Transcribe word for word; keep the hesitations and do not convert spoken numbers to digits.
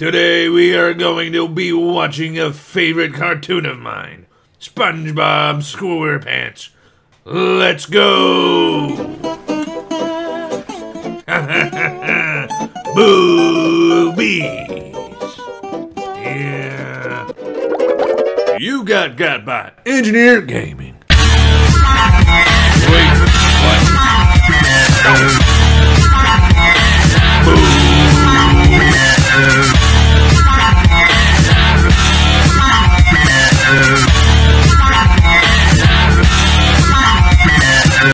Today we are going to be watching a favorite cartoon of mine, SpongeBob SquarePants. Let's go! Boobies! Yeah. You got got by Engineer Gaming. Wait, what?